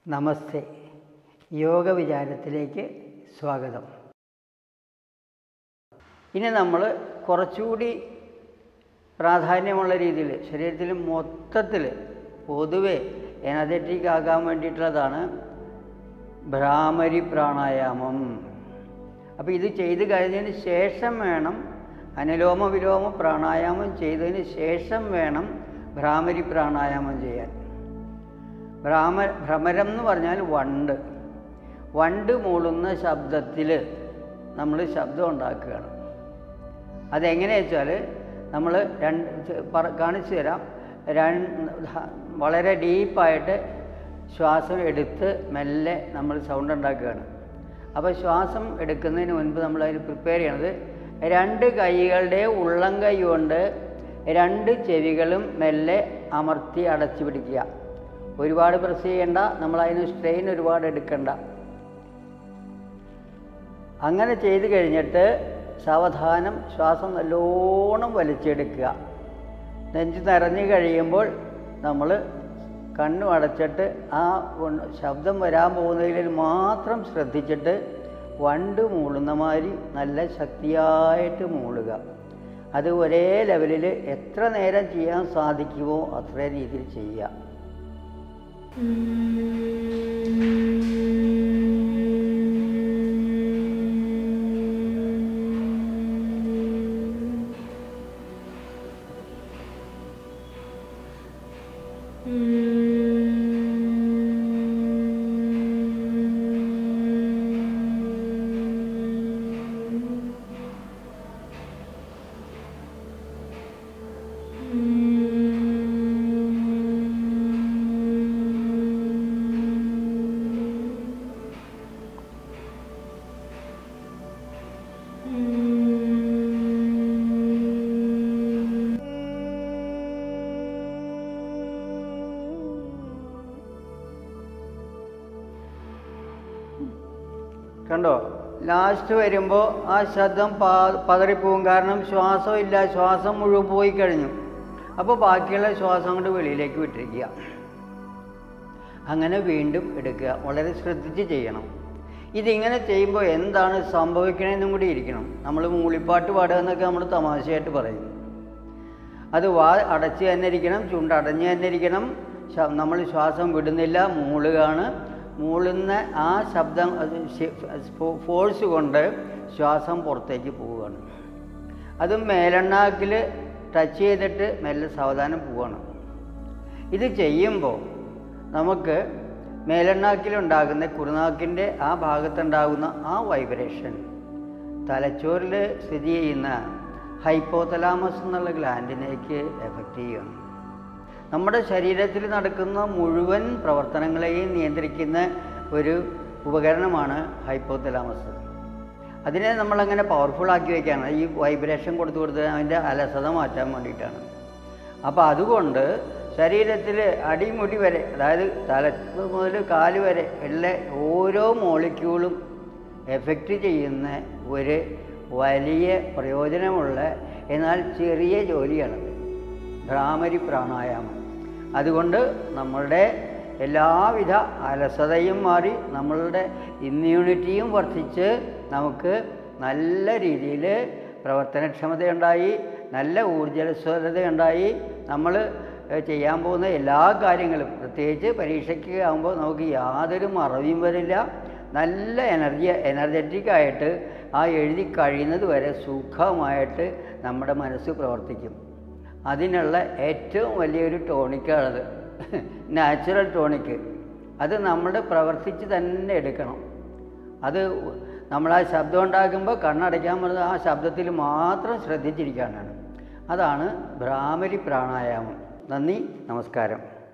നമസ്തേ. യോഗ വിചാരത്തിലേക്ക് സ്വാഗതം. ഇനി നമ്മൾ കുറച്ചുകൂടി പ്രാധാന്യമുള്ള രീതിയിൽ ശരീരത്തിൽ മൊത്തത്തിൽ പൊതുവെ എനർജറ്റിക് ആകാൻ വേണ്ടിയിട്ടുള്ളതാണ് ഭ്രാമരി പ്രാണായാമം. അപ്പോൾ ഇത് ചെയ്ത് കഴിഞ്ഞതിന് ശേഷം വേണം അനുലോമ വിലോമ പ്രാണായാമം ചെയ്തതിന് ശേഷം വേണം ഭ്രാമരി പ്രാണായാമം ചെയ്യാൻ. ഭ്രമരം എന്ന് പറഞ്ഞാൽ വണ്ട് മൂളുന്ന ശബ്ദത്തിൽ നമ്മൾ ശബ്ദം ഉണ്ടാക്കുകയാണ്. അതെങ്ങനെയാ വെച്ചാൽ നമ്മൾ കാണിച്ചു തരാം. വളരെ ഡീപ്പായിട്ട് ശ്വാസം എടുത്ത് മെല്ലെ നമ്മൾ സൗണ്ട് ഉണ്ടാക്കുകയാണ്. അപ്പോൾ ശ്വാസം എടുക്കുന്നതിന് മുൻപ് നമ്മൾ അതിന് പ്രിപ്പയർ ചെയ്യണത്, രണ്ട് കൈകളുടെ ഉള്ളം കൈ കൊണ്ട് രണ്ട് ചെവികളും മെല്ലെ അമർത്തി അടച്ചു പിടിക്കുക. ഒരുപാട് പ്രസ് ചെയ്യേണ്ട, നമ്മളതിന് സ്ട്രെയിൻ ഒരുപാട് എടുക്കണ്ട. അങ്ങനെ ചെയ്ത് കഴിഞ്ഞിട്ട് സാവധാനം ശ്വാസം നല്ലോണം വലിച്ചെടുക്കുക. നെഞ്ച് നിറഞ്ഞു കഴിയുമ്പോൾ നമ്മൾ കണ്ണു അടച്ചിട്ട് ആ ശബ്ദം വരാൻ പോകുന്നതിൽ മാത്രം ശ്രദ്ധിച്ചിട്ട് വണ്ട് മൂളുന്ന മാതിരി നല്ല ശക്തിയായിട്ട് മൂളുക. അത് ഒരേ ലെവലിൽ എത്ര നേരം ചെയ്യാൻ സാധിക്കുമോ അത്ര രീതിയിൽ ചെയ്യുക. കണ്ടോ, ലാസ്റ്റ് വരുമ്പോൾ ആ ശബ്ദം പതറിപ്പോവും. കാരണം ശ്വാസം ഇല്ല, ശ്വാസം മുഴുവൻ പോയി കഴിഞ്ഞു. അപ്പോൾ ബാക്കിയുള്ള ശ്വാസം കൊണ്ട് വെളിയിലേക്ക് വിട്ടിരിക്കുക. അങ്ങനെ വീണ്ടും എടുക്കുക. വളരെ ശ്രദ്ധിച്ച് ചെയ്യണം. ഇതിങ്ങനെ ചെയ്യുമ്പോൾ എന്താണ് സംഭവിക്കണമെന്നും കൂടി ഇരിക്കണം. നമ്മൾ മൂളിപ്പാട്ട് പാടുക എന്നൊക്കെ നമ്മൾ തമാശയായിട്ട് പറയും. അത് വാ അടച്ച് തന്നെ ഇരിക്കണം, ചുണ്ടടഞ്ഞ് തന്നെ ഇരിക്കണം. നമ്മൾ ശ്വാസം വിടുന്നില്ല, മൂളുകയാണ്. മൂളുന്ന ആ ശബ്ദം ഫോഴ്സ് കൊണ്ട് ശ്വാസം പുറത്തേക്ക് പോവുകയാണ്. അതും മേലെണ്ണാക്കിൽ ടച്ച് ചെയ്തിട്ട് മെല്ലെ സാവധാനം പോവുകയാണ്. ഇത് ചെയ്യുമ്പോൾ നമുക്ക് മേലെണ്ണാക്കിലുണ്ടാകുന്ന കുറുനാക്കിൻ്റെ ആ ഭാഗത്തുണ്ടാകുന്ന ആ വൈബ്രേഷൻ തലച്ചോറിൽ സ്ഥിതി ചെയ്യുന്ന ഹൈപ്പോതലാമസ് എന്നുള്ള ഗ്ലാൻഡിനേക്ക് എഫക്റ്റ് ചെയ്യുകയാണ്. നമ്മുടെ ശരീരത്തിൽ നടക്കുന്ന മുഴുവൻ പ്രവർത്തനങ്ങളെയും നിയന്ത്രിക്കുന്ന ഒരു ഉപകരണമാണ് ഹൈപ്പോതലാമസ്. അതിനെ നമ്മളങ്ങനെ പവർഫുള്ളാക്കി വയ്ക്കുകയാണ്. ഈ വൈബ്രേഷൻ കൊടുത്ത് അതിൻ്റെ അലസത മാറ്റാൻ വേണ്ടിയിട്ടാണ്. അപ്പോൾ അതുകൊണ്ട് ശരീരത്തിൽ അടിമുടി വരെ, അതായത് തല മുതൽ കാല് വരെ ഉള്ള ഓരോ മോളിക്യൂളും എഫക്റ്റ് ചെയ്യുന്ന ഒരു വലിയ പ്രയോജനമുള്ള എന്നാൽ ചെറിയ ജോലിയാണത് ഭ്രാമരി പ്രാണായാമം. അതുകൊണ്ട് നമ്മളുടെ എല്ലാവിധ അലസതയും മാറി നമ്മളുടെ ഇമ്മ്യൂണിറ്റിയും വർദ്ധിച്ച് നമുക്ക് നല്ല രീതിയിൽ പ്രവർത്തനക്ഷമതയുണ്ടായി, നല്ല ഊർജ്ജസ്വലതയുണ്ടായി. നമ്മൾ ചെയ്യാൻ പോകുന്ന എല്ലാ കാര്യങ്ങളും, പ്രത്യേകിച്ച് പരീക്ഷയ്ക്ക് ആകുമ്പോൾ നമുക്ക് യാതൊരു മറവിയും വരില്ല. നല്ല എനർജറ്റിക്കായിട്ട് ആ എഴുതി കഴിയുന്നത് വരെ സുഖമായിട്ട് നമ്മുടെ മനസ്സ് പ്രവർത്തിക്കും. അതിനുള്ള ഏറ്റവും വലിയൊരു ടോണിക്കാണത്, നാച്ചുറൽ ടോണിക്ക്. അത് നമ്മൾ പ്രവർത്തിച്ച് തന്നെ എടുക്കണം. അത് നമ്മൾ ആ ശബ്ദം ഉണ്ടാക്കുമ്പോൾ കണ്ണടയ്ക്കാൻ പറഞ്ഞത് ആ ശബ്ദത്തിൽ മാത്രം ശ്രദ്ധിച്ചിരിക്കാനാണ്. അതാണ് ഭ്രാമരി പ്രാണായാമം. നന്ദി, നമസ്കാരം.